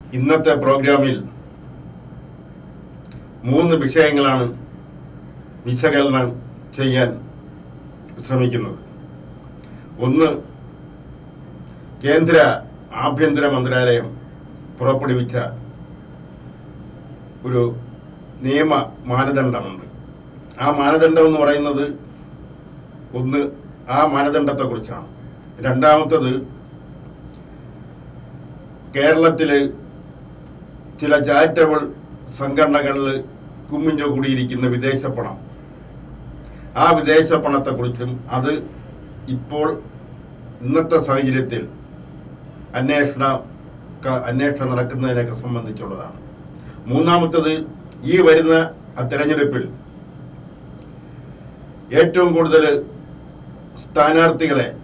ഇന്നത്തെ പ്രോഗ്രാമിൽ 3 വിഷയങ്ങളാണ് വിശകലനം ചെയ്യാൻ ശ്രമിക്കുന്നത്. ഒന്ന്, കേന്ദ്ര ആഭ്യന്തര മന്ത്രാലയം പുറപ്പെടുവിച്ച ഒരു നിയമ മാനദണ്ഡമുണ്ട്. ആ മാനദണ്ഡം എന്ന് പറയുന്നത് ആ മാനദണ്ഡത്തെക്കുറിച്ചാണ്. രണ്ടാമത്തത്, കേരളത്തിൽ ചില ചാരിറ്റബിൾ സംഘടനകളിൽ കുമ്മിഞ്ഞു കൂടിയിരിക്കുന്ന വിദേശ പണം, ആ വിദേശ പണത്തെക്കുറിച്ചും അത് ഇപ്പോൾ ഇന്നത്തെ സാഹചര്യത്തിൽ അന്വേഷണം നടക്കുന്നതിനൊക്കെ സംബന്ധിച്ചുള്ളതാണ്. മൂന്നാമത്തത്, ഈ വരുന്ന തെരഞ്ഞെടുപ്പിൽ ഏറ്റവും കൂടുതൽ സ്ഥാനാർത്ഥികളെ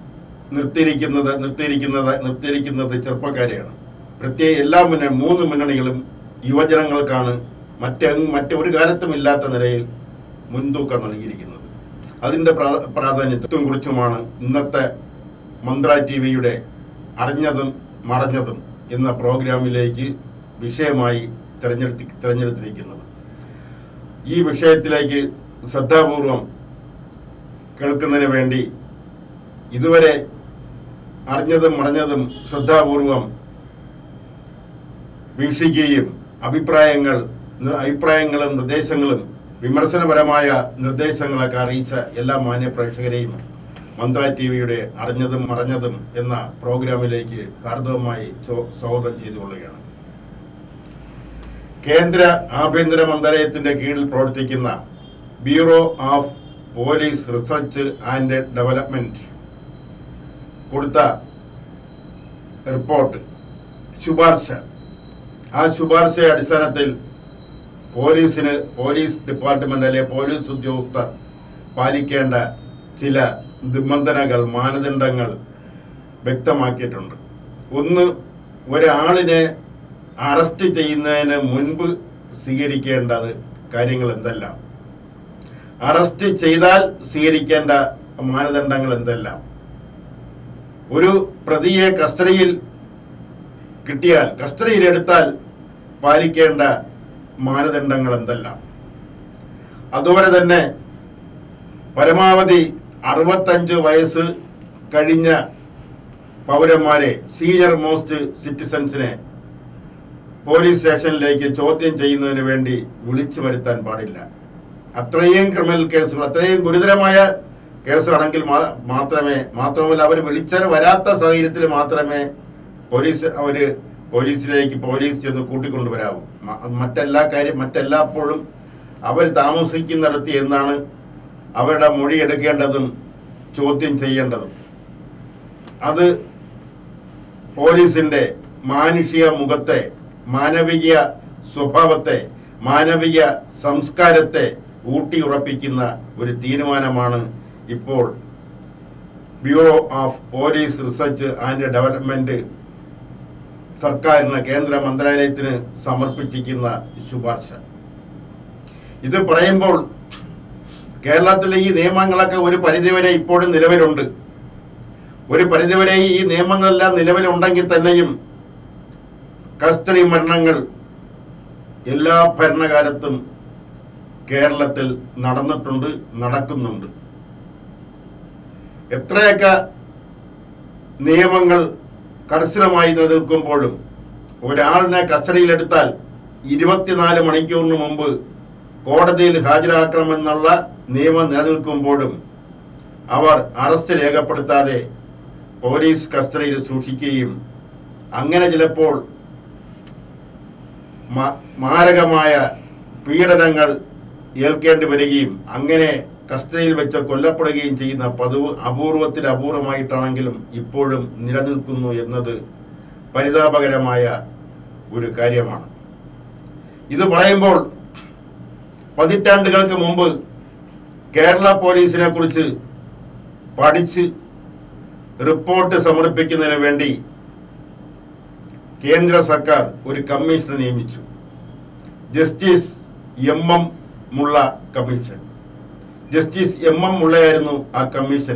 നിർത്തിയിരിക്കുന്നത് ചെറുപ്പക്കാരെയാണ്. പ്രത്യേക എല്ലാ 3 മുന്നണികളും യുവജനങ്ങൾക്കാണ് മറ്റൊരു കാലത്തും ഇല്ലാത്ത നിലയിൽ മുൻതൂക്കം നൽകിയിരിക്കുന്നത്. അതിൻ്റെ പ്രാധാന്യത്വം കുറിച്ചുമാണ് ഇന്നത്തെ മന്ത്ര ടിവിയുടെ അറിഞ്ഞതും മറഞ്ഞതും എന്ന പ്രോഗ്രാമിലേക്ക് വിഷയമായി തിരഞ്ഞെടുത്തിരിക്കുന്നത്. ഈ വിഷയത്തിലേക്ക് ശ്രദ്ധാപൂർവം കേൾക്കുന്നതിന് വേണ്ടി ഇതുവരെ അറിഞ്ഞതും മറഞ്ഞതും ശ്രദ്ധാപൂർവം വീക്ഷിക്കുകയും അഭിപ്രായങ്ങളും നിർദ്ദേശങ്ങളും വിമർശനപരമായ നിർദ്ദേശങ്ങളൊക്കെ അറിയിച്ച എല്ലാ മാന്യ പ്രേക്ഷകരെയും മന്ത്ര ടിവിയുടെ അറിഞ്ഞതും മറഞ്ഞതും എന്ന പ്രോഗ്രാമിലേക്ക് ഹാർദവമായി സ്വാഗതം ചെയ്തുകൊള്ളുകയാണ്. കേന്ദ്ര ആഭ്യന്തര മന്ത്രാലയത്തിന്റെ കീഴിൽ പ്രവർത്തിക്കുന്ന bureau of police research and development കൊടുത്ത റിപ്പോർട്ട്, ആ ശുപാർശയുടെ അടിസ്ഥാനത്തിൽ പോലീസ് ഡിപ്പാർട്ട്മെന്റിലെ പോലീസ് ഉദ്യോഗസ്ഥർ പാലിക്കേണ്ട ചില നിബന്ധനകൾ, മാനദണ്ഡങ്ങൾ വ്യക്തമാക്കിയിട്ടുണ്ട്. ഒന്ന്, ഒരാളിനെ അറസ്റ്റ് ചെയ്യുന്നതിന് മുൻപ് സ്വീകരിക്കേണ്ടത് കാര്യങ്ങൾ എന്തെല്ലാം, അറസ്റ്റ് ചെയ്താൽ സ്വീകരിക്കേണ്ട മാനദണ്ഡങ്ങൾ എന്തെല്ലാം, ഒരു പ്രതിയെ കസ്റ്റഡിയിലെടുത്താൽ പാലിക്കേണ്ട മാനദണ്ഡങ്ങൾ എന്തെല്ലാം, അതുപോലെ തന്നെ പരമാവധി 65 വയസ്സ് കഴിഞ്ഞ പൗരന്മാരെ, സീനിയർ മോസ്റ്റ് സിറ്റിസൺസിനെ പോലീസ് സ്റ്റേഷനിലേക്ക് ചോദ്യം ചെയ്യുന്നതിന് വേണ്ടി വിളിച്ചു വരുത്താൻ പാടില്ല. അത്രയും ക്രിമിനൽ കേസുകൾ, അത്രയും ഗുരുതരമായ കേസാണെങ്കിൽ മാത്രമല്ല അവർ വരാത്ത സാഹചര്യത്തിൽ മാത്രമേ പോലീസ് ചെന്ന് കൂട്ടിക്കൊണ്ടുവരാവൂ. മറ്റെല്ലാപ്പോഴും അവർ താമസിക്കുന്നിടത്ത് എന്നാണ് അവരുടെ മൊഴി എടുക്കേണ്ടതും ചോദ്യം ചെയ്യേണ്ടതും. അത് പോലീസിന്റെ മാനുഷിക മുഖത്തെ, മാനവിക സ്വഭാവത്തെ, മാനവിക സംസ്കാരത്തെ ഊട്ടിയുറപ്പിക്കുന്ന ഒരു തീരുമാനമാണ് ഇപ്പോൾ bureau of police research and development സർക്കാരിന്, കേന്ദ്ര മന്ത്രാലയത്തിന് സമർപ്പിച്ചിരിക്കുന്ന ശുപാർശ. ഇത് പറയുമ്പോൾ കേരളത്തിലെ ഈ നിയമങ്ങളൊക്കെ ഒരു പരിധിവരെ ഇപ്പോഴും നിലവിലുണ്ട്. ഒരു പരിധിവരെ ഈ നിയമങ്ങളെല്ലാം നിലവിലുണ്ടെങ്കിൽ തന്നെയും കസ്റ്റഡി മരണങ്ങൾ എല്ലാ ഭരണകാലത്തും കേരളത്തിൽ നടന്നിട്ടുണ്ട്, നടക്കുന്നുണ്ട്. എത്രയൊക്കെ നിയമങ്ങൾ കർശനമായി നിലനിൽക്കുമ്പോഴും ഒരാളിനെ കസ്റ്റഡിയിലെടുത്താൽ 24 മണിക്കൂറിന് മുമ്പ് കോടതിയിൽ ഹാജരാക്കണമെന്നുള്ള നിയമം നിലനിൽക്കുമ്പോഴും അവർ അറസ്റ്റ് രേഖപ്പെടുത്താതെ പോലീസ് കസ്റ്റഡിയിൽ സൂക്ഷിക്കുകയും അങ്ങനെ ചിലപ്പോൾ മാരകമായ പീഡനങ്ങൾ ഏൽക്കേണ്ടി വരികയും അങ്ങനെ കസ്റ്റഡിയിൽ വെച്ച് കൊല്ലപ്പെടുകയും ചെയ്യുന്ന അപൂർവമായിട്ടാണെങ്കിലും ഇപ്പോഴും നിലനിൽക്കുന്നു എന്നത് പരിതാപകരമായ ഒരു കാര്യമാണ്. ഇത് പറയുമ്പോൾ പതിറ്റാണ്ടുകൾക്ക് മുമ്പ് കേരള പോലീസിനെ കുറിച്ച് പഠിച്ച് റിപ്പോർട്ട് സമർപ്പിക്കുന്നതിന് വേണ്ടി കേന്ദ്ര സർക്കാർ ഒരു കമ്മീഷനെ നിയമിച്ചു. Justice MM Mulla commission. Justice MM മുള്ളയായിരുന്നു ആ കമ്മീഷൻ.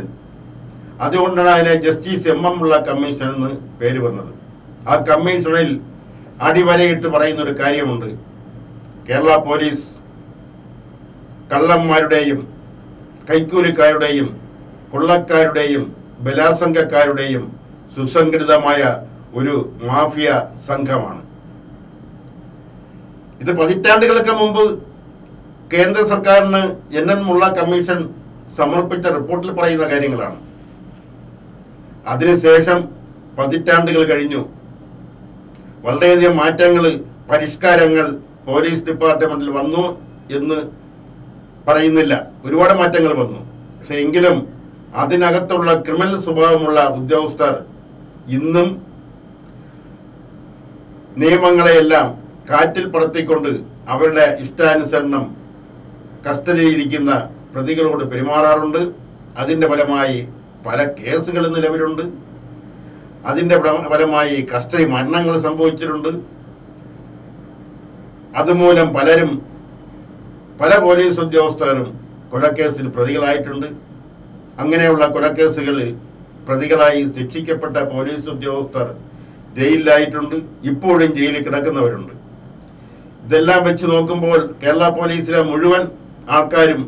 അതുകൊണ്ടാണ് അതിനെ ജസ്റ്റിസ് MM മുള്ള കമ്മീഷൻ എന്ന് പേര് വന്നത്. ആ കമ്മീഷനിൽ അടിവരയിട്ട് പറയുന്ന ഒരു കാര്യമുണ്ട്. കേരള പോലീസ് കള്ളന്മാരുടെയും കൈക്കൂലിക്കാരുടെയും കൊള്ളക്കാരുടെയും ബലാത്സംഗക്കാരുടെയും സുസംഘടിതമായ ഒരു മാഫിയ സംഘമാണ്. ഇത് പതിറ്റാണ്ടുകൾക്ക് മുമ്പ് കേന്ദ്ര സർക്കാരിന് NN മുള്ള കമ്മീഷൻ സമർപ്പിച്ച റിപ്പോർട്ടിൽ പറയുന്ന കാര്യങ്ങളാണ്. അതിനുശേഷം പതിറ്റാണ്ടുകൾ കഴിഞ്ഞു. വളരെയധികം മാറ്റങ്ങൾ, പരിഷ്കാരങ്ങൾ പോലീസ് ഡിപ്പാർട്ട്മെന്റിൽ വന്നു എന്ന് പറയുന്നില്ല. ഒരുപാട് മാറ്റങ്ങൾ വന്നു. പക്ഷെ എങ്കിലും അതിനകത്തുള്ള ക്രിമിനൽ സ്വഭാവമുള്ള ഉദ്യോഗസ്ഥർ ഇന്നും നിയമങ്ങളെയെല്ലാം കാറ്റിൽ പറത്തിക്കൊണ്ട് അവരുടെ ഇഷ്ടാനുസരണം കസ്റ്റഡിയിലിരിക്കുന്ന പ്രതികളോട് പെരുമാറാറുണ്ട്. അതിൻ്റെ ഫലമായി പല കേസുകൾ നിലവിലുണ്ട്. അതിൻ്റെ ഫലമായി കസ്റ്റഡി മരണങ്ങൾ സംഭവിച്ചിട്ടുണ്ട്. അതുമൂലം പല പോലീസ് ഉദ്യോഗസ്ഥരും കൊലക്കേസിൽ പ്രതികളായിട്ടുണ്ട്. അങ്ങനെയുള്ള കൊലക്കേസുകളിൽ പ്രതികളായി ശിക്ഷിക്കപ്പെട്ട പോലീസ് ഉദ്യോഗസ്ഥർ ജയിലിലായിട്ടുണ്ട്. ഇപ്പോഴും ജയിലിൽ കിടക്കുന്നവരുണ്ട്. ഇതെല്ലാം വെച്ച് നോക്കുമ്പോൾ കേരള പോലീസിലെ മുഴുവൻ ആൾക്കാരും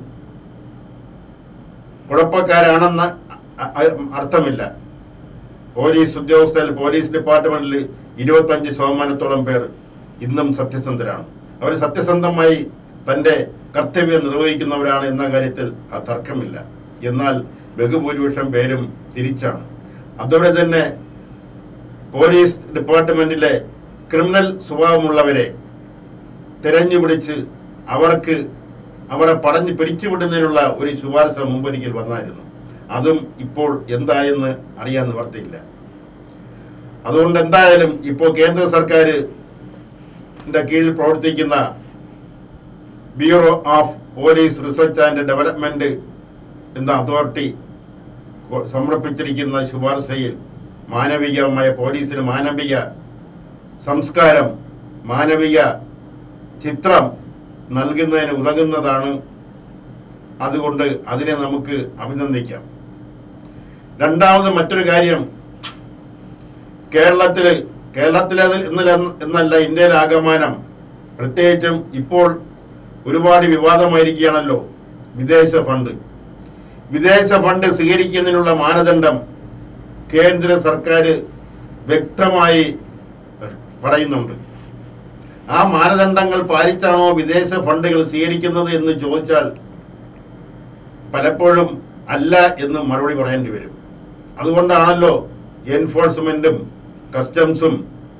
കുഴപ്പക്കാരാണെന്ന് അർത്ഥമില്ല. പോലീസ് ഉദ്യോഗസ്ഥരിൽ, പോലീസ് ഡിപ്പാർട്ട്മെന്റിൽ 25% പേർ ഇന്നും സത്യസന്ധരാണ്. അവർ സത്യസന്ധമായി തൻ്റെ കർത്തവ്യം നിർവഹിക്കുന്നവരാണ് എന്ന കാര്യത്തിൽ തർക്കമില്ല. എന്നാൽ ബഹുഭൂരിപക്ഷം പേരും തിരിച്ചാണ്. അതോടെ തന്നെ പോലീസ് ഡിപ്പാർട്ട്മെന്റിലെ ക്രിമിനൽ സ്വഭാവമുള്ളവരെ തിരഞ്ഞുപിടിച്ച് അവരെ പറഞ്ഞ് പിരിച്ചുവിടുന്നതിനുള്ള ഒരു ശുപാർശ മുമ്പൊരിക്കൽ വന്നായിരുന്നു. അതും ഇപ്പോൾ എന്തായെന്ന് അറിയാൻ നിവർത്തിയില്ല. അതുകൊണ്ട് എന്തായാലും ഇപ്പോൾ കേന്ദ്ര സർക്കാരിൻ്റെ കീഴിൽ പ്രവർത്തിക്കുന്ന bureau of police research and development എന്ന അതോറിറ്റി സമർപ്പിച്ചിരിക്കുന്ന ശുപാർശയിൽ മാനവികമായ പോലീസിന് മാനവിക സംസ്കാരം, മാനവിക ചിത്രം നൽകുന്നതിന് ഉതകുന്നതാണ്. അതുകൊണ്ട് അതിനെ നമുക്ക് അഭിനന്ദിക്കാം. രണ്ടാമത് മറ്റൊരു കാര്യം, കേരളത്തിലെ എന്നല്ല ഇന്ത്യയിലാകമാനം പ്രത്യേകിച്ചും ഇപ്പോൾ ഒരുപാട് വിവാദമായിരിക്കുകയാണല്ലോ വിദേശ ഫണ്ട് സ്വീകരിക്കുന്നതിനുള്ള മാനദണ്ഡം കേന്ദ്ര സർക്കാർ വ്യക്തമായി പറയുന്നുണ്ട്. ആ മാനദണ്ഡങ്ങൾ പാലിച്ചാണോ വിദേശ ഫണ്ടുകൾ സ്വീകരിക്കുന്നത് എന്ന് ചോദിച്ചാൽ പലപ്പോഴും അല്ല എന്ന് മറുപടി പറയേണ്ടി വരും. അതുകൊണ്ടാണല്ലോ എൻഫോഴ്സ്മെന്റും കസ്റ്റംസും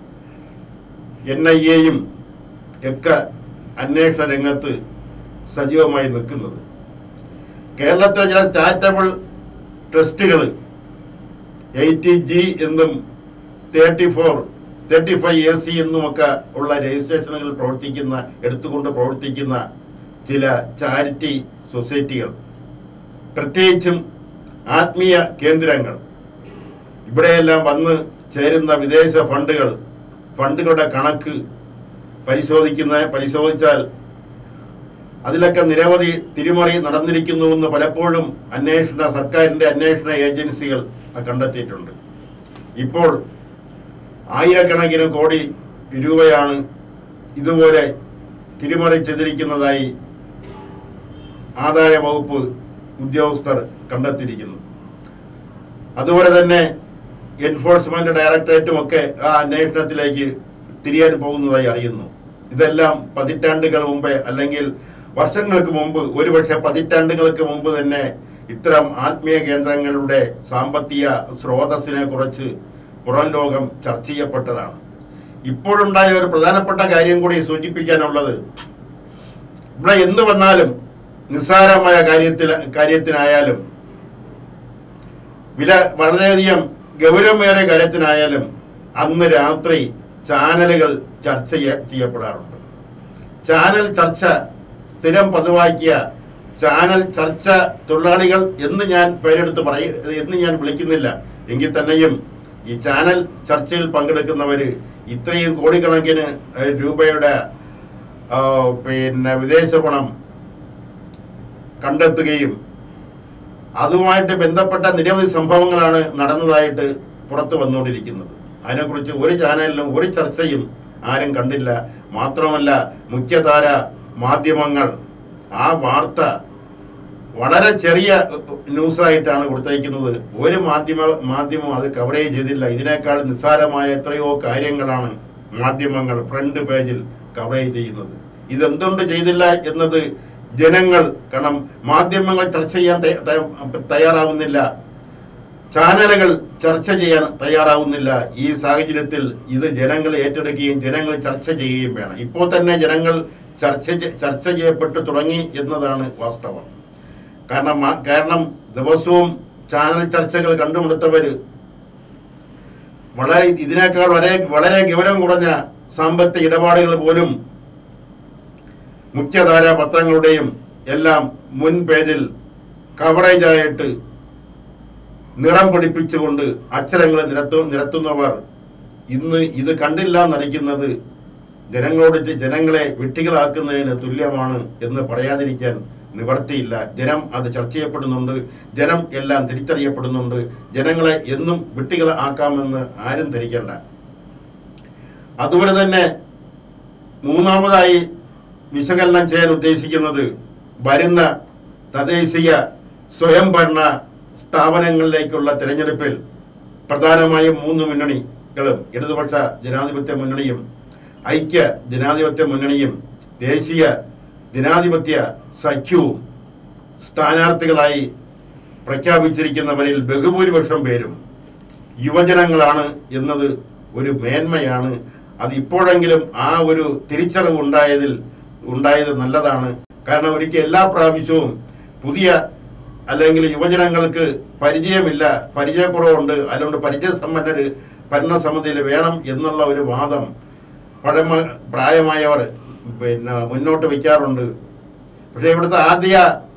NIA ഒക്കെ അന്വേഷണ രംഗത്ത് സജീവമായി നിൽക്കുന്നത്. കേരളത്തിലെ ചില ചാരിറ്റബിൾ ട്രസ്റ്റുകൾ 80G എന്നും 35AC എന്നുമൊക്കെ ഉള്ള രജിസ്ട്രേഷനുകൾ എടുത്തുകൊണ്ട് പ്രവർത്തിക്കുന്ന ചില ചാരിറ്റി സൊസൈറ്റികൾ, പ്രത്യേകിച്ചും ആത്മീയ കേന്ദ്രങ്ങൾ, ഇവിടെയെല്ലാം വന്ന് ചേരുന്ന വിദേശ ഫണ്ടുകളുടെ കണക്ക് പരിശോധിച്ചാൽ അതിലൊക്കെ നിരവധി തിരിമറി നടന്നിരിക്കുന്നുവെന്ന് പലപ്പോഴും സർക്കാരിൻ്റെ അന്വേഷണ ഏജൻസികൾ കണ്ടെത്തിയിട്ടുണ്ട്. ഇപ്പോൾ ആയിരക്കണക്കിന് കോടി രൂപയാണ് ഇതുപോലെ തിരിമറിച്ചെതിരിക്കുന്നതായി ആദായ വകുപ്പ് ഉദ്യോഗസ്ഥർ കണ്ടെത്തിയിരിക്കുന്നു. അതുപോലെ തന്നെ എൻഫോഴ്സ്മെന്റ് ഡയറക്ടറേറ്റും ഒക്കെ ആ അന്വേഷണത്തിലേക്ക് തിരിയാൻ പോകുന്നതായി അറിയുന്നു. ഇതെല്ലാം പതിറ്റാണ്ടുകൾ മുമ്പേ അല്ലെങ്കിൽ വർഷങ്ങൾക്ക് മുമ്പ്, ഒരുപക്ഷെ പതിറ്റാണ്ടുകൾക്ക് മുമ്പ് തന്നെ ഇത്തരം ആത്മീയ കേന്ദ്രങ്ങളുടെ സാമ്പത്തിക സ്രോതസ്സിനെ കുറിച്ച് പുറം ലോകം ചർച്ച ചെയ്യപ്പെട്ടതാണ്. ഇപ്പോഴുണ്ടായ ഒരു പ്രധാനപ്പെട്ട കാര്യം കൂടി സൂചിപ്പിക്കാനുള്ളത്, ഇവിടെ എന്ത് വന്നാലും നിസ്സാരമായ കാര്യത്തിനായാലും വളരെയധികം ഗൗരവമേറിയ കാര്യത്തിനായാലും അന്ന് രാത്രി ചാനലുകൾ ചർച്ച ചെയ്യപ്പെടാറുണ്ട്. ചാനൽ ചർച്ച സ്ഥിരം പതിവാക്കിയ ചാനൽ ചർച്ച തൊഴിലാളികൾ എന്ന് ഞാൻ എന്ന് ഞാൻ വിളിക്കുന്നില്ല എങ്കിൽ തന്നെയും ഈ ചാനൽ ചർച്ചയിൽ പങ്കെടുക്കുന്നവർ ഇത്രയും കോടിക്കണക്കിന് രൂപയുടെ വിദേശ പണം കണ്ടെത്തുകയും അതുമായിട്ട് ബന്ധപ്പെട്ട നിരവധി സംഭവങ്ങളാണ് നടന്നതായിട്ട് പുറത്തു വന്നുകൊണ്ടിരിക്കുന്നത്. അതിനെക്കുറിച്ച് ഒരു ചാനലിലും ഒരു ചർച്ചയും ആരും കണ്ടില്ല. മാത്രമല്ല മുഖ്യധാര മാധ്യമങ്ങൾ ആ വാർത്ത വളരെ ചെറിയ ന്യൂസായിട്ടാണ് കൊടുത്തയക്കുന്നത്. ഒരു മാധ്യമം അത് കവറേജ് ചെയ്തില്ല. ഇതിനേക്കാൾ നിസ്സാരമായ എത്രയോ കാര്യങ്ങളാണ് മാധ്യമങ്ങൾ ഫ്രണ്ട് പേജിൽ കവറേജ് ചെയ്യുന്നത്. ഇതെന്തുകൊണ്ട് ചെയ്തില്ല എന്നത് ജനങ്ങൾ, കാരണം മാധ്യമങ്ങൾ ചർച്ച ചെയ്യാൻ തയ്യാറാവുന്നില്ല, ചാനലുകൾ ചർച്ച ചെയ്യാൻ തയ്യാറാവുന്നില്ല. ഈ സാഹചര്യത്തിൽ ഇത് ജനങ്ങൾ ഏറ്റെടുക്കുകയും ജനങ്ങൾ ചർച്ച ചെയ്യുകയും വേണം. ഇപ്പോൾ തന്നെ ജനങ്ങൾ ചർച്ച ചെയ്യപ്പെട്ടു തുടങ്ങി എന്നതാണ് വാസ്തവം. കാരണം ദിവസവും ചാനൽ ചർച്ചകൾ കണ്ടുമുടുത്തവർ ഇതിനേക്കാൾ വളരെ ഗൗരവം കുറഞ്ഞ സാമ്പത്തിക ഇടപാടുകൾ പോലും മുഖ്യധാര പത്രങ്ങളുടെയും എല്ലാം മുൻ പേജിൽ കവറേജായിട്ട് നിറം പിടിപ്പിച്ചുകൊണ്ട് അക്ഷരങ്ങൾ നിരത്തുന്നവർ ഇന്ന് ഇത് കണ്ടില്ല നടിക്കുന്നത് ജനങ്ങളെ വിട്ടികളാക്കുന്നതിന് തുല്യമാണ് എന്ന് പറയാതിരിക്കാൻ നിവർത്തിയില്ല. ജനം അത് ചർച്ച ചെയ്യപ്പെടുന്നുണ്ട്, ജനം എല്ലാം തിരിച്ചറിയപ്പെടുന്നുണ്ട്. ജനങ്ങളെ എന്നും വിട്ടികൾ ആക്കാമെന്ന് ആരും ധരിക്കേണ്ട. അതുപോലെ തന്നെ മൂന്നാമതായി വിശകലനം ചെയ്യാൻ ഉദ്ദേശിക്കുന്നത് വരുന്ന തദ്ദേശീയ സ്വയംഭരണ സ്ഥാപനങ്ങളിലേക്കുള്ള തിരഞ്ഞെടുപ്പിൽ പ്രധാനമായും 3 മുന്നണികളും, ഇടതുപക്ഷ ജനാധിപത്യ മുന്നണിയും ഐക്യ ജനാധിപത്യ മുന്നണിയും ദേശീയ ജനാധിപത്യ സഖ്യവും സ്ഥാനാർത്ഥികളായി പ്രഖ്യാപിച്ചിരിക്കുന്നവരിൽ ബഹുഭൂരിപക്ഷം പേരും യുവജനങ്ങളാണ് എന്നത് ഒരു മേന്മയാണ്. അത് ഇപ്പോഴെങ്കിലും ആ ഒരു തിരിച്ചറിവ് ഉണ്ടായത് നല്ലതാണ്. കാരണം ഒരിക്കൽ എല്ലാ പ്രാവശ്യവും പുതിയ അല്ലെങ്കിൽ യുവജനങ്ങൾക്ക് പരിചയമില്ല, പരിചയക്കുറവുണ്ട്, അതുകൊണ്ട് പരിചയസമ്പന്നർ ഭരണസമിതിയിൽ വേണം എന്നുള്ള ഒരു വാദം പ്രായമായവർ മുന്നോട്ട് വയ്ക്കാറുണ്ട്. പക്ഷേ ഇവിടുത്തെ ആദ്യ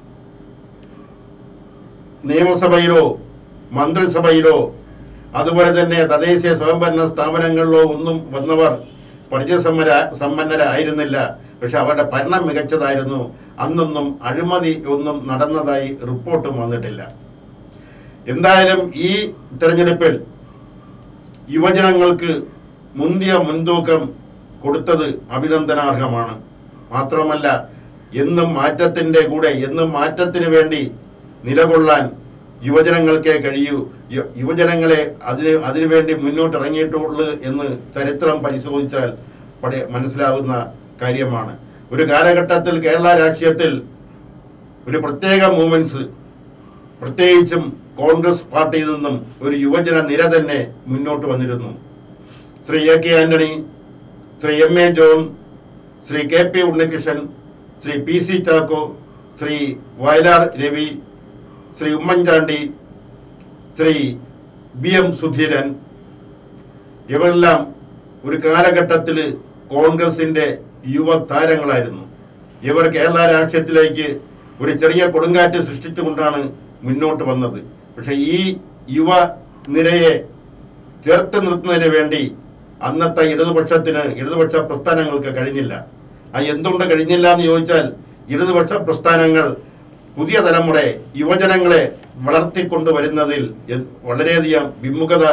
നിയമസഭയിലോ മന്ത്രിസഭയിലോ അതുപോലെ തന്നെ തദ്ദേശീയ സ്വയംഭരണ സ്ഥാപനങ്ങളിലോ ഒന്നും വന്നവർ പരിചയസമ്പന്നരായിരുന്നില്ല. പക്ഷെ അവരുടെ ഭരണം മികച്ചതായിരുന്നു. അന്നൊന്നും അഴിമതി ഒന്നും നടന്നതായി റിപ്പോർട്ടും വന്നിട്ടില്ല. എന്തായാലും ഈ തെരഞ്ഞെടുപ്പിൽ യുവജനങ്ങൾക്ക് മുൻതൂക്കം കൊടുത്തത് അഭിനന്ദനാർഹമാണ്. മാത്രമല്ല എന്നും മാറ്റത്തിന് വേണ്ടി നിലകൊള്ളാൻ യുവജനങ്ങൾക്കേ കഴിയൂ. യുവജനങ്ങളെ അതിനുവേണ്ടി മുന്നോട്ടിറങ്ങിയിട്ടുള്ളൂ എന്ന് ചരിത്രം പരിശോധിച്ചാൽ മനസ്സിലാവുന്ന കാര്യമാണ്. ഒരു കാലഘട്ടത്തിൽ കേരള രാഷ്ട്രീയത്തിൽ ഒരു പ്രത്യേക മൂവ്മെന്റ്സ്, പ്രത്യേകിച്ചും കോൺഗ്രസ് പാർട്ടിയിൽ നിന്നും ഒരു യുവജന നിര തന്നെ മുന്നോട്ട് വന്നിരുന്നു. Shri A.K. Antony, Shri M.A. John, Shri K.P. Unnikrishnan, Shri P.C. Chacko, Shri Vayalar Ravi, Shri Oommen Chandy, Shri B.M. Sudheeran, ഇവരെല്ലാം ഒരു കാലഘട്ടത്തിൽ കോൺഗ്രസിന്റെ യുവതാരങ്ങളായിരുന്നു. ഇവർ കേരള രാഷ്ട്രീയത്തിലേക്ക് ഒരു ചെറിയ കൊടുങ്കാറ്റ് സൃഷ്ടിച്ചുകൊണ്ടാണ് മുന്നോട്ട് വന്നത്. പക്ഷെ ഈ യുവ നിരയെ ചേർത്ത് നിർത്തുന്നതിന് വേണ്ടി അന്നത്തെ ഇടതുപക്ഷ പ്രസ്ഥാനങ്ങൾക്ക് കഴിഞ്ഞില്ല. എന്തുകൊണ്ട് കഴിഞ്ഞില്ല എന്ന് ചോദിച്ചാൽ, ഇടതുപക്ഷ പ്രസ്ഥാനങ്ങൾ പുതിയ തലമുറയെ, യുവജനങ്ങളെ വളർത്തിക്കൊണ്ടുവരുന്നതിൽ വളരെയധികം വിമുഖത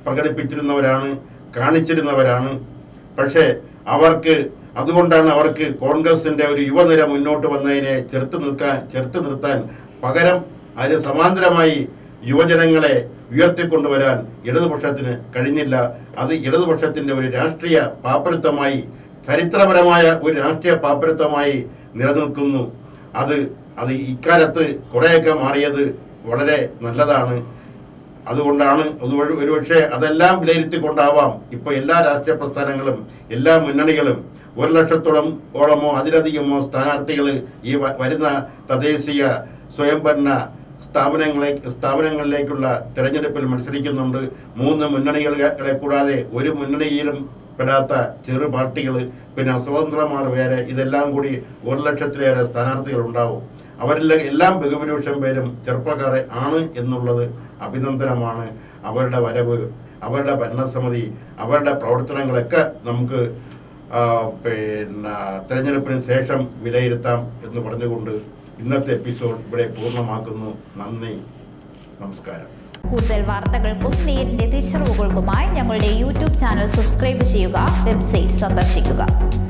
കാണിച്ചിരുന്നവരാണ്. പക്ഷേ അതുകൊണ്ടാണ് അവർക്ക് കോൺഗ്രസിന്റെ ഒരു യുവനിര മുന്നോട്ട് വന്നതിനെ ചെറുത്ത് നിർത്താൻ പകരം അതിന് സമാന്തരമായി യുവജനങ്ങളെ ഉയർത്തിക്കൊണ്ടുവരാൻ ഇടതുപക്ഷത്തിന് കഴിഞ്ഞില്ല. അത് ഇടതുപക്ഷത്തിന്റെ ഒരു രാഷ്ട്രീയ പാപ്പരത്വമായി, ചരിത്രപരമായ ഒരു രാഷ്ട്രീയ പാപ്പരത്വമായി നിലനിൽക്കുന്നു. അത് ഇക്കാലത്ത് കുറേയൊക്കെ മാറിയത് വളരെ നല്ലതാണ്. അതുകൊണ്ടാണ് ഒരുപക്ഷെ അതെല്ലാം വിലയിരുത്തിക്കൊണ്ടാവാം ഇപ്പോൾ എല്ലാ രാഷ്ട്രീയ പ്രസ്ഥാനങ്ങളും, എല്ലാ മുന്നണികളും 1,00,000-ഓളമോ അതിലധികമോ സ്ഥാനാർത്ഥികൾ ഈ വരുന്ന തദ്ദേശീയ സ്വയംഭരണ സ്ഥാപനങ്ങളിലേക്കുള്ള തെരഞ്ഞെടുപ്പിൽ മത്സരിക്കുന്നുണ്ട്. 3 മുന്നണികളെ കൂടാതെ ഒരു മുന്നണിയിലും പെടാത്ത ചെറു പാർട്ടികൾ, പിന്നെ സ്വതന്ത്രമാർ വേറെ, ഇതെല്ലാം കൂടി 1,00,000-ലേറെ സ്ഥാനാർത്ഥികൾ ഉണ്ടാവും. അവരിൽ എല്ലാം ബഹുഭൂരിപക്ഷം പേരും ചെറുപ്പക്കാരെ ആണ് എന്നുള്ളത് അഭിനന്ദനമാണ്. അവരുടെ വരവ്, അവരുടെ ഭരണസമിതി, അവരുടെ പ്രവർത്തനങ്ങളൊക്കെ നമുക്ക് തെരഞ്ഞെടുപ്പിന് ശേഷം വിലയിരുത്താം എന്ന് പറഞ്ഞുകൊണ്ട് ഇന്നത്തെ എപ്പിസോഡ് ഇവിടെ പൂർണ്ണമാക്കുന്നു. നന്ദി, നമസ്കാരം. കൂടുതൽ വാർത്തകൾക്കും നേരിന്റെ തിരിച്ചറിവുകൾക്കുമായി ഞങ്ങളുടെ യൂട്യൂബ് ചാനൽ സബ്സ്ക്രൈബ് ചെയ്യുക, വെബ്സൈറ്റ് സന്ദർശിക്കുക.